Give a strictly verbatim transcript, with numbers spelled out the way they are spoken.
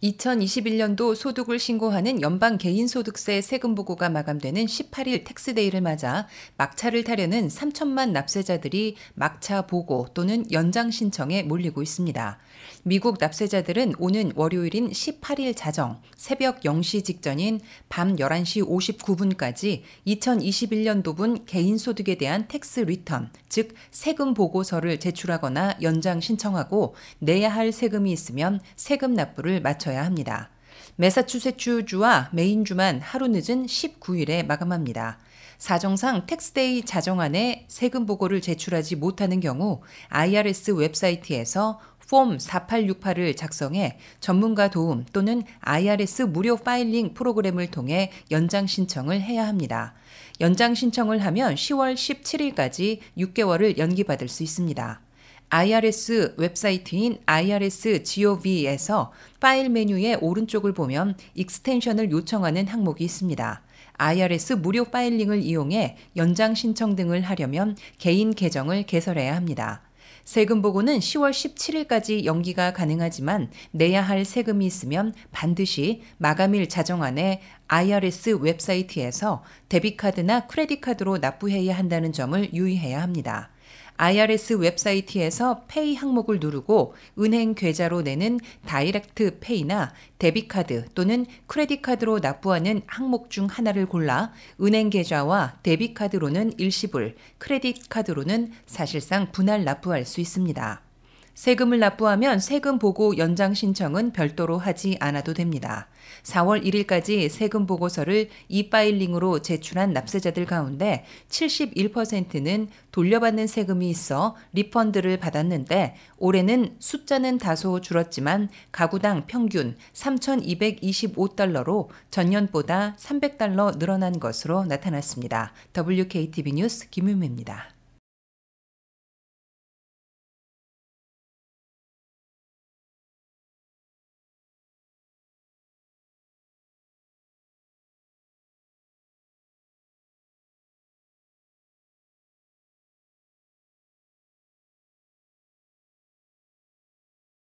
이천이십일 년도 소득을 신고하는 연방 개인소득세 세금 보고가 마감되는 십팔 일 텍스데이를 맞아 막차를 타려는 삼천만 납세자들이 막차 보고 또는 연장 신청에 몰리고 있습니다. 미국 납세자들은 오는 월요일인 십팔 일 자정 새벽 영 시 직전인 밤 열한 시 오십구 분까지 이천이십일 년도분 개인소득에 대한 텍스 리턴, 즉 세금 보고서를 제출하거나 연장 신청하고 내야 할 세금이 있으면 세금 납부를 마쳐야 합니다. 매사추세츠주와 메인주만 하루 늦은 십구 일에 마감합니다. 사정상 텍스데이 자정안에 세금 보고를 제출하지 못하는 경우 아이아르에스 웹사이트에서 폼 사팔육팔을 작성해 전문가 도움 또는 아이아르에스 무료 파일링 프로그램을 통해 연장 신청을 해야 합니다. 연장 신청을 하면 시월 십칠 일까지 육 개월을 연기받을 수 있습니다. 아이아르에스 웹사이트인 아이아르에스 지오비에서 파일 메뉴의 오른쪽을 보면 익스텐션을 요청하는 항목이 있습니다. 아이아르에스 무료 파일링을 이용해 연장 신청 등을 하려면 개인 계정을 개설해야 합니다. 세금 보고는 시월 십칠 일까지 연기가 가능하지만 내야 할 세금이 있으면 반드시 마감일 자정안에 아이아르에스 웹사이트에서 데비카드나 크레딧카드로 납부해야 한다는 점을 유의해야 합니다. 아이아르에스 웹사이트에서 페이 항목을 누르고 은행 계좌로 내는 다이렉트 페이나 데비카드 또는 크레딧카드로 납부하는 항목 중 하나를 골라 은행 계좌와 데비카드로는 일시불, 크레딧카드로는 사실상 분할 납부할 수 있습니다. 세금을 납부하면 세금 보고 연장 신청은 별도로 하지 않아도 됩니다. 사월 일 일까지 세금 보고서를 이파일링으로 제출한 납세자들 가운데 칠십일 퍼센트는 돌려받는 세금이 있어 리펀드를 받았는데 올해는 숫자는 다소 줄었지만 가구당 평균 삼천이백이십오 달러로 전년보다 삼백 달러 늘어난 것으로 나타났습니다. 더블유케이티비 뉴스 김유미입니다.